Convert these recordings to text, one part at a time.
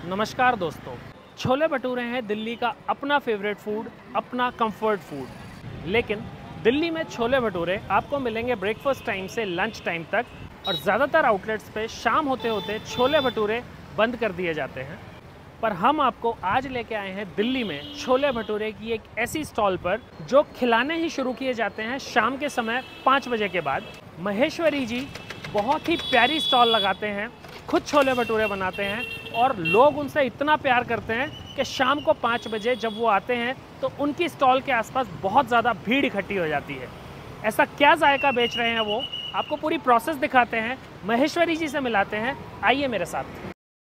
नमस्कार दोस्तों, छोले भटूरे हैं दिल्ली का अपना फेवरेट फूड, अपना कंफर्ट फूड। लेकिन दिल्ली में छोले भटूरे आपको मिलेंगे ब्रेकफास्ट टाइम से लंच टाइम तक, और ज़्यादातर आउटलेट्स पे शाम होते होते छोले भटूरे बंद कर दिए जाते हैं। पर हम आपको आज लेके आए हैं दिल्ली में छोले भटूरे की एक ऐसी स्टॉल पर जो खिलाने ही शुरू किए जाते हैं शाम के समय 5 बजे के बाद। महेश्वरी जी बहुत ही प्यारी स्टॉल लगाते हैं, खुद छोले भटूरे बनाते हैं और लोग उनसे इतना प्यार करते हैं कि शाम को 5 बजे जब वो आते हैं तो उनकी स्टॉल के आसपास बहुत ज़्यादा भीड़ इकट्ठी हो जाती है। ऐसा क्या जायका बेच रहे हैं वो, आपको पूरी प्रोसेस दिखाते हैं, महेश्वरी जी से मिलाते हैं। आइए मेरे साथ।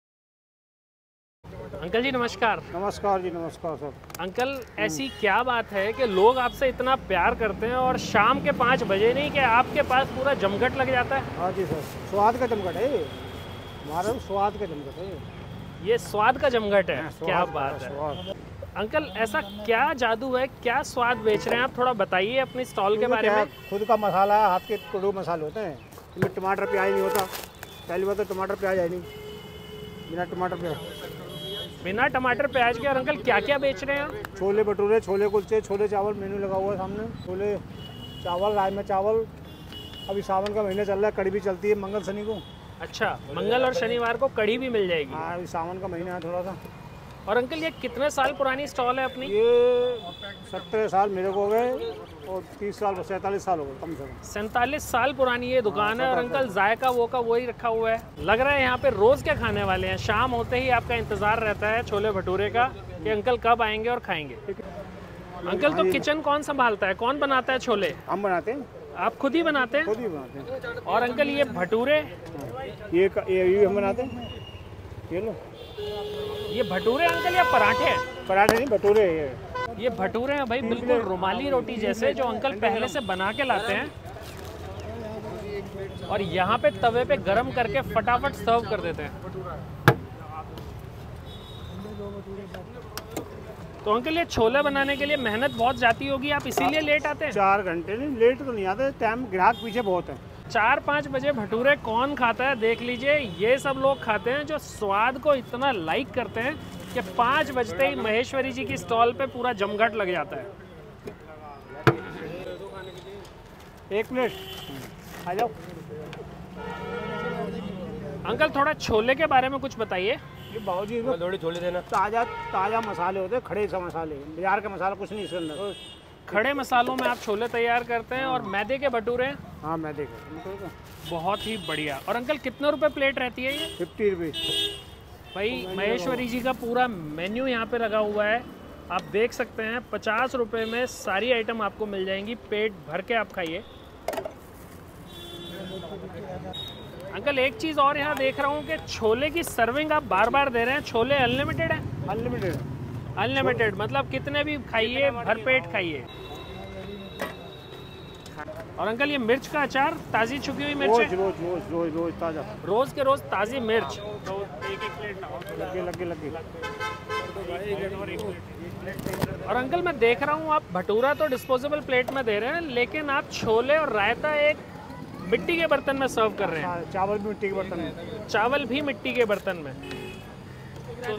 अंकल जी नमस्कार। नमस्कार जी, नमस्कार सर। अंकल ऐसी क्या बात है कि लोग आपसे इतना प्यार करते हैं और शाम के 5 बजे नहीं कि आपके पास पूरा जमघट लग जाता है? हाँ जी सर, स्वाद का जमघट है हमारा, स्वाद का जमघट है ये। स्वाद का जमघट है, क्या स्वाद बात है। स्वाद। अंकल ऐसा क्या जादू है, क्या स्वाद बेच रहे हैं आप, थोड़ा बताइए अपनी स्टॉल के बारे में। खुद का मसाला है, हाथ के टुकड़े मसाले होते हैं, इसमें टमाटर प्याज नहीं होता। पहली बात तो टमाटर प्याज है नहीं, बिना टमाटर प्याज, बिना टमाटर प्याज के। और अंकल क्या क्या बेच रहे हैं आप? छोले भटूरे, छोले कुलचे, छोले चावल मेनू लगा हुआ है सामने। छोले चावल, राजमा चावल। अभी सावन का महीना चल रहा है, कड़ी भी चलती है मंगल शनि को। अच्छा, मंगल और शनिवार को कड़ी भी मिल जाएगी। हाँ, अभी सावन का महीना है थोड़ा सा। और अंकल ये कितने साल पुरानी स्टॉल है अपनी? ये 17 साल मेरे को हो गए और 30 साल 47 साल हो गए कम से कम। 47 साल पुरानी ये दुकान है। और अंकल जायका वो का वही रखा हुआ है। लग रहा है यहाँ पे रोज क्या खाने वाले हैं। शाम होते ही आपका इंतजार रहता है छोले भटूरे का कि अंकल कब आएंगे और खाएंगे। अंकल तो किचन कौन संभालता है, कौन बनाता है छोले? हम बनाते हैं। आप खुद ही बनाते हैं? खुद ही बनाते हैं। और अंकल ये भटूरे? ये हम बनाते हैं। ये लो, ये भटूरे अंकल या पराठे हैं? पराठे नहीं, भटूरे। ये भटूरे हैं भाई, बिल्कुल रुमाली रोटी जैसे, जो अंकल पहले से बना के लाते हैं और यहाँ पे तवे पे गरम करके फटाफट सर्व कर देते हैं। तो अंकल ये छोले बनाने के लिए मेहनत बहुत जाती होगी, आप इसीलिए लेट आते हैं? 4 घंटे नहीं, लेट तो नहीं आते, टाइम ग्राहक पीछे बहुत है। 4-5 बजे भटूरे कौन खाता है? देख लीजिए, ये सब लोग खाते हैं जो स्वाद को इतना लाइक करते हैं कि 5 बजते ही महेश्वरी जी की स्टॉल पे पूरा जमघट लग जाता है। 1 प्लेट आ जाओ। अंकल थोड़ा छोले के बारे में कुछ बताइए। बाबू जी, थोड़ी छोले देना। ताज़ा मसाले होते हैं, खड़े से मसाले, बाजार का मसाला कुछ नहीं इसके अंदर। खड़े मसालों में आप छोले तैयार करते हैं। और मैदे के भटूरे? हाँ, मैदे के। बहुत ही बढ़िया। और अंकल कितने रुपए प्लेट रहती है ये? 50 रुपये। भाई महेश्वरी जी का पूरा मेन्यू यहाँ पे लगा हुआ है, आप देख सकते हैं। 50 रुपये में सारी आइटम आपको मिल जाएंगी, पेट भर के आप खाइए। अंकल एक चीज़ और यहाँ देख रहा हूँ कि छोले की सर्विंग आप बार बार दे रहे हैं। छोले अनलिमिटेड है? अनलिमिटेड। अनलिमिटेड मतलब कितने भी खाइए, भर पेट खाइए। और अंकल ये मिर्च का अचार, ताज़ी छुकी हुई मिर्च है? रोज ताज़ा, रोज के रोज ताज़ी मिर्च। लगे। और अंकल मैं देख रहा हूँ आप भटूरा तो डिस्पोजेबल प्लेट में दे रहे हैं, लेकिन आप छोले और रायता एक मिट्टी के बर्तन में सर्व कर रहे हैं। चावल भी मिट्टी के बर्तन में। चावल भी मिट्टी के बर्तन में। तो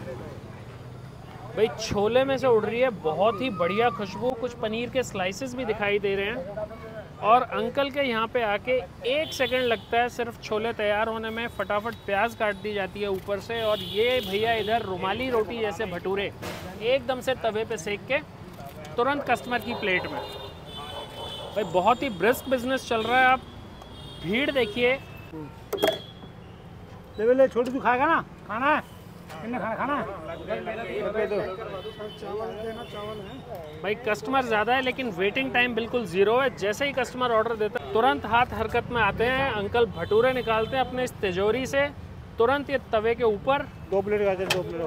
भाई छोले में से उड़ रही है बहुत ही बढ़िया खुशबू, कुछ पनीर के स्लाइसेस भी दिखाई दे रहे हैं। और अंकल के यहाँ पे आके 1 सेकंड लगता है सिर्फ छोले तैयार होने में। फटाफट प्याज काट दी जाती है ऊपर से, और ये भैया इधर रुमाली रोटी जैसे भटूरे एकदम से तवे पे सेक के तुरंत कस्टमर की प्लेट में। भाई बहुत ही ब्रिस्क बिजनेस चल रहा है। आप भीड़ देखिए। ले छोटी तू खाएगा ना, खाना है खाना है। भाई कस्टमर ज़्यादा है लेकिन वेटिंग टाइम बिल्कुल ज़ीरो है। जैसे ही कस्टमर ऑर्डर देता है तुरंत हाथ हरकत में आते हैं। अंकल भटूरे निकालते हैं अपने इस तिजोरी से, तुरंत ये तवे के ऊपर। 2 प्लेट लगा देते, 2 प्लेट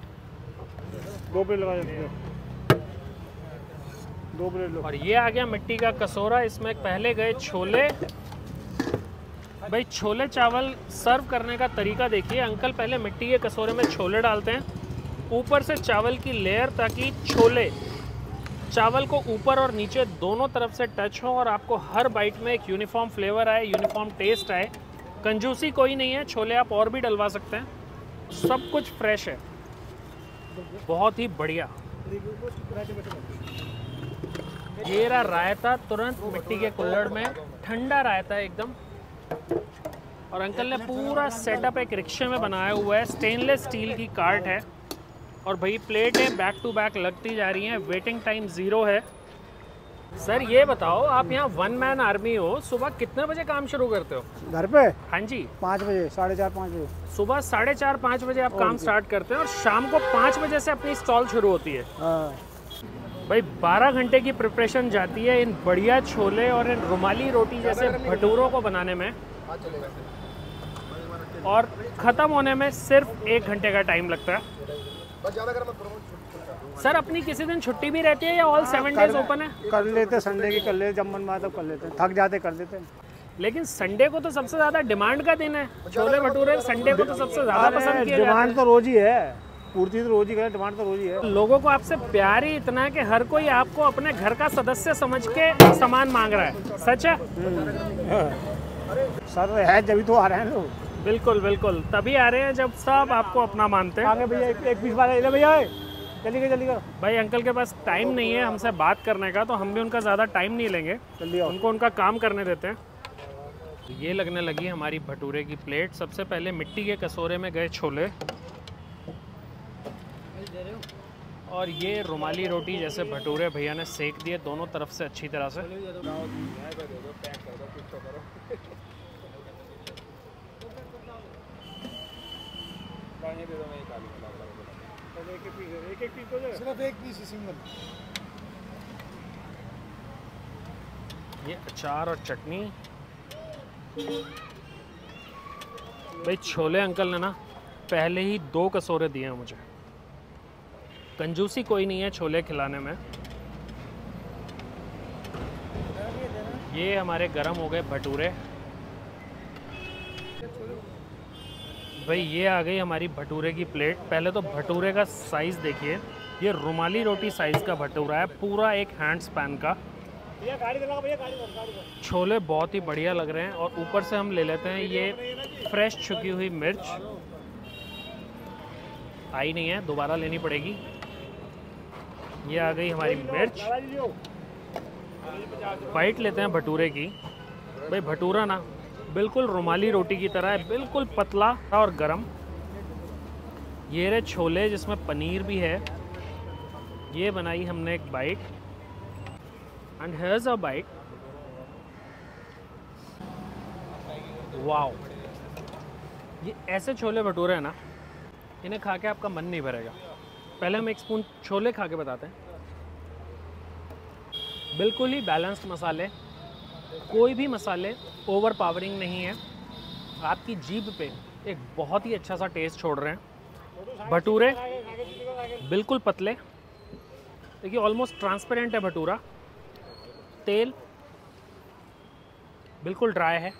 लगा देते, 2 प्लेट लो। और ये आ गया मिट्टी का कटोरा, इसमें पहले गए छोले। भाई छोले चावल सर्व करने का तरीका देखिए। अंकल पहले मिट्टी के कटोरे में छोले डालते हैं, ऊपर से चावल की लेयर, ताकि छोले चावल को ऊपर और नीचे दोनों तरफ से टच हो और आपको हर बाइट में एक यूनिफॉर्म फ्लेवर आए, यूनिफॉर्म टेस्ट आए। कंजूसी कोई नहीं है, छोले आप और भी डलवा सकते हैं। सब कुछ फ्रेश है, बहुत ही बढ़िया। ये रहा रायता, तुरंत मिट्टी के कुल्हड़ में, ठंडा रायता है एकदम। और अंकल ने पूरा सेटअप एक रिक्शे में बनाया हुआ है, स्टेनलेस स्टील की कार्ट है और भाई प्लेट है बैक टू बैक लगती जा रही हैं, वेटिंग टाइम 0 है। सर ये बताओ, आप यहाँ 1 मैन आर्मी हो, सुबह कितने बजे काम शुरू करते हो? घर पे हाँ जी 5 बजे, 4:30 5 बजे। सुबह 4:30-5 बजे आप काम स्टार्ट करते हैं और शाम को 5 बजे से अपनी स्टॉल शुरू होती है। हाँ भाई 12 घंटे की प्रिपरेशन जाती है इन बढ़िया छोले और इन रुमाली रोटी जैसे भटूरों को बनाने में, और ख़त्म होने में सिर्फ 1 घंटे का टाइम लगता है। सर अपनी किसी दिन छुट्टी भी रहती है या ऑल 7 डेज ओपन है? कर लेते, संडे की कर लेते, जब मन में तब कर लेते, थक जाते कर देते। लेकिन संडे को तो सबसे ज़्यादा डिमांड का दिन है, छोले भटूरे संडे को तो सबसे ज़्यादा पसंद किया जाता है। डिमांड तो रोज ही है, पूर्ति तो रोज ही है, डिमांड तो रोज ही है। लोगों को आपसे प्यार ही इतना है कि हर कोई आपको अपने घर का सदस्य समझ के सामान मांग रहा है, सच है? सर है जब तो आ रहे हैं लोग। बिल्कुल बिल्कुल, तभी आ रहे हैं जब सब आपको अपना मानते हैं। आगे भैया एक पीस वाला ले भैया, जल्दी का। भाई अंकल के पास टाइम नहीं है हमसे बात करने का, तो हम भी उनका ज़्यादा टाइम नहीं लेंगे, जल्दी आओ। उनको उनका काम करने देते हैं। ये लगने लगी हमारी भटूरे की प्लेट। सबसे पहले मिट्टी के कटोरे में गए छोले, और ये रुमाली रोटी जैसे भटूरे भैया ने सेक दिए दोनों तरफ से अच्छी तरह से। सिर्फ एक पीस सिंगल। ये अचार और चटनी। भाई छोले अंकल ने ना पहले ही 2 कटोरे दिए हैं मुझे, कंजूसी कोई नहीं है छोले खिलाने में। ये हमारे गरम हो गए भटूरे। भाई ये आ गई हमारी भटूरे की प्लेट। पहले तो भटूरे का साइज़ देखिए, ये रुमाली रोटी साइज़ का भटूरा है, पूरा एक हैंड स्पैन का। छोले बहुत ही बढ़िया लग रहे हैं, और ऊपर से हम ले लेते हैं ये फ्रेश छुकी हुई मिर्च। आई नहीं है, दोबारा लेनी पड़ेगी। ये आ गई हमारी मिर्च। बाइट लेते हैं भटूरे की। भाई भटूरा ना बिल्कुल रुमाली रोटी की तरह है, बिल्कुल पतला और गरम। ये रहे छोले जिसमें पनीर भी है। ये बनाई हमने एक bite, and here's a bite. Wow, ये ऐसे छोले भटूरे हैं ना, इन्हें खा के आपका मन नहीं भरेगा। पहले हम एक स्पून छोले खा के बताते हैं। बिल्कुल ही बैलेंस्ड मसाले, कोई भी मसाले ओवर पावरिंग नहीं है, आपकी जीभ पे एक बहुत ही अच्छा सा टेस्ट छोड़ रहे हैं। भटूरे बिल्कुल पतले, देखिए ऑलमोस्ट ट्रांसपेरेंट है भटूरा। तेल बिल्कुल ड्राई है।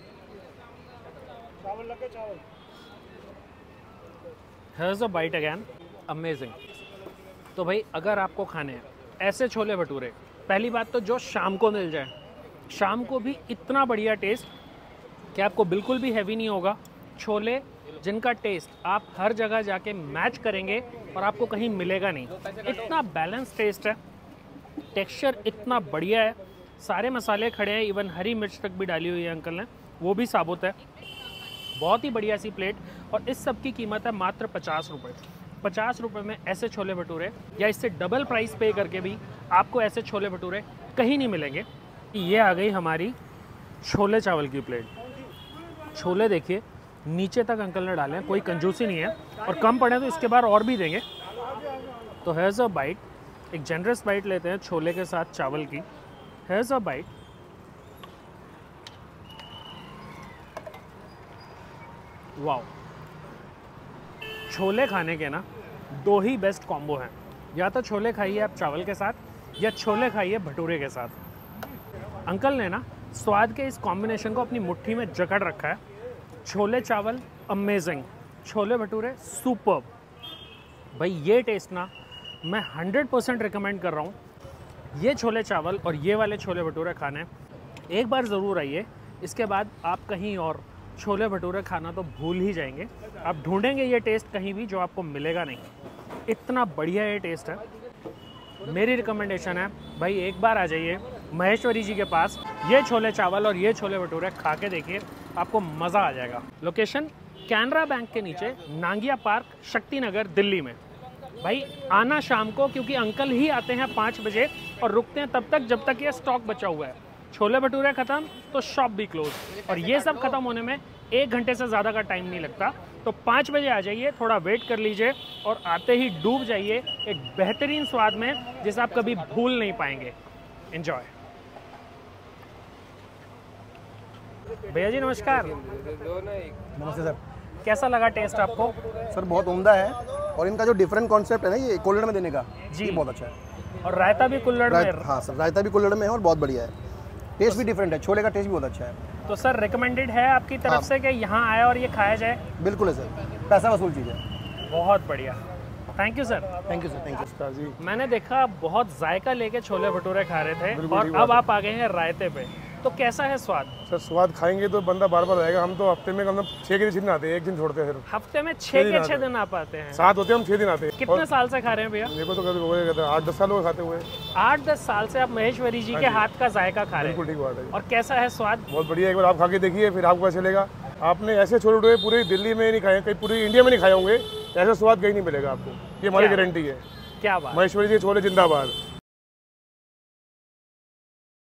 Here's a bite again, amazing. तो भाई अगर आपको खाने हैं ऐसे छोले भटूरे, पहली बात तो जो शाम को मिल जाए, शाम को भी इतना बढ़िया टेस्ट कि आपको बिल्कुल भी हैवी नहीं होगा। छोले जिनका टेस्ट आप हर जगह जाके मैच करेंगे और आपको कहीं मिलेगा नहीं, इतना बैलेंस टेस्ट है, टेक्सचर इतना बढ़िया है, सारे मसाले खड़े हैं, इवन हरी मिर्च तक भी डाली हुई है अंकल ने, वो भी साबुत है। बहुत ही बढ़िया सी प्लेट, और इस सब की कीमत है मात्र 50 रुपये। 50 रुपये में ऐसे छोले भटूरे, या इससे डबल प्राइस पे करके भी आपको ऐसे छोले भटूरे कहीं नहीं मिलेंगे। ये आ गई हमारी छोले चावल की प्लेट। छोले देखिए नीचे तक अंकल ने डाले हैं, कोई कंजूसी नहीं है, और कम पड़े तो इसके बाद और भी देंगे। तो हेयर्स अ बाइट, एक जनरस बाइट लेते हैं छोले के साथ चावल की। Here's a bite. वाओ, छोले खाने के ना 2 ही बेस्ट कॉम्बो हैं, या तो छोले खाइए आप चावल के साथ, या छोले खाइए भटूरे के साथ। अंकल ने ना स्वाद के इस कॉम्बिनेशन को अपनी मुट्ठी में जकड़ रखा है। छोले चावल अमेजिंग, छोले भटूरे सुपर्ब। भाई ये टेस्ट ना मैं 100% रिकमेंड कर रहा हूँ। ये छोले चावल और ये वाले छोले भटूरे खाने एक बार ज़रूर आइए, इसके बाद आप कहीं और छोले भटूरे खाना तो भूल ही जाएंगे। आप ढूंढेंगे ये टेस्ट कहीं भी जो आपको मिलेगा नहीं, इतना बढ़िया ये टेस्ट है। मेरी रिकमेंडेशन है भाई, एक बार आ जाइए महेश्वरी जी के पास, ये छोले चावल और ये छोले भटूरे खा के देखिए, आपको मज़ा आ जाएगा। लोकेशन कैनरा बैंक के नीचे, नांगिया पार्क, शक्ति नगर, दिल्ली में। भाई आना शाम को, क्योंकि अंकल ही आते हैं 5 बजे और रुकते हैं तब तक जब तक ये स्टॉक बचा हुआ है। छोले भटूरे ख़त्म तो शॉप भी क्लोज, और ये सब ख़त्म होने में 1 घंटे से ज़्यादा का टाइम नहीं लगता। तो 5 बजे आ जाइए, थोड़ा वेट कर लीजिए और आते ही डूब जाइए एक बेहतरीन स्वाद में जिसे आप कभी भूल नहीं पाएंगे। एंजॉय। भैया जी नमस्कार। नमस्ते सर। कैसा लगा टेस्ट आपको? सर बहुत उम्दा है, और इनका जो डिफरेंट कॉन्सेप्ट है ना ये कुल्हड़ में देने का, जी ये बहुत अच्छा है। और रायता भी कुल्हड़ में? हाँ सर, रायता भी कुल्हड़ में है और बहुत बढ़िया है। टेस्ट भी डिफरेंट है, छोले का टेस्ट भी बहुत अच्छा है। तो सर रिकमेंडेड है आपकी तरफ से कि यहाँ आए और ये खाया जाए? बिल्कुल है सर, पैसा वसूल चीज़ है। बहुत बढ़िया, thank you sir. Thank you sir. Thank you. मैंने देखा बहुत जायका लेके छोले भटूरे खा रहे थे और अब आप आ गए हैं रायते पे, तो कैसा है स्वाद? सर स्वाद खाएंगे तो बंदा बार बार आएगा। हम तो हफ्ते में कम 6 के 6 दिन आते हैं, 1 दिन छोड़ते हैं। फिर हफ्ते में 6 के 6 दिन आ पाते हैं? 7 होते हैं, हम 6 दिन आते हैं। कितने साल से खा रहे हैं भैया? मेरे को तो कभी हो गया 8-10 साल हो गए खाते हुए। 8-10 साल से आप महेश्वरी जी के हाथ का जायका खा रहे बिल्कुल हैं, ठीक बात है। और कैसा है स्वाद? बहुत बढ़िया, एक बार आप खा के देखिए, फिर आपको कैसे चलेगा। आपने ऐसे छोले भटूरे पूरी दिल्ली में नहीं खाए, कहीं पूरी इंडिया में नहीं खाए होंगे, ऐसा स्वाद कहीं नहीं मिलेगा आपको, ये हमारी गारंटी है। क्या बात। महेश्वरी जी छोले जिंदाबाद।